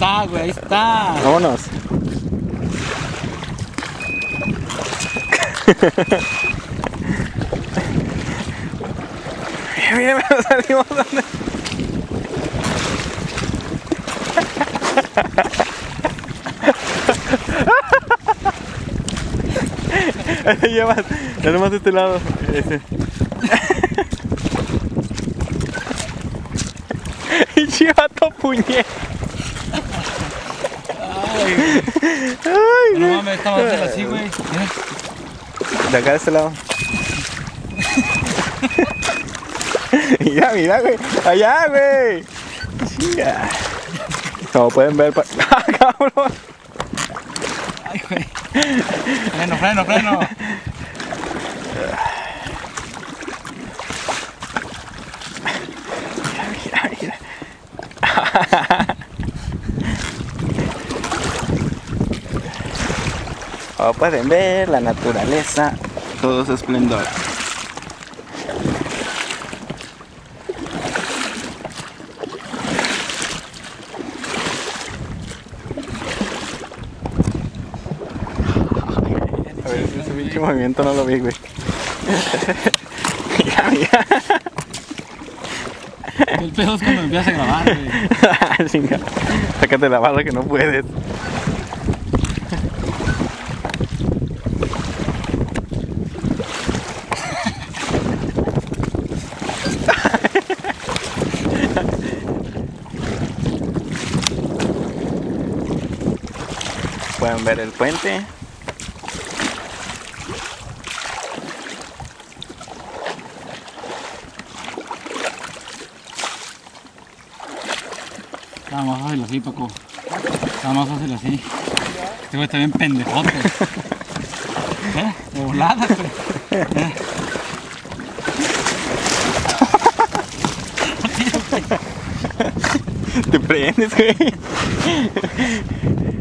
está, güey, ahí está. Vámonos. Mira, mira, salimos. Ya nomás de este lado. Ese. Y chivato puñet. No mames, esta va a ser así, güey. De acá de este lado. Mira, mira, güey. Allá, güey. Chinga. Como pueden ver, ¡ah, cabrón! Ay, güey. Freno, freno, freno. Mira, mira. Como pueden ver, la naturaleza, todo su esplendor. A ver, ese pinche movimiento no lo vi, güey. Mira, mira. El pedo es cuando empiezas a grabar, güey. Chinga. Sácate la barra que no puedes. Pueden ver el puente. Está más fácil así, Paco. Está más fácil así. Este güey está bien pendejote. De volada, güey. Te prendes, güey.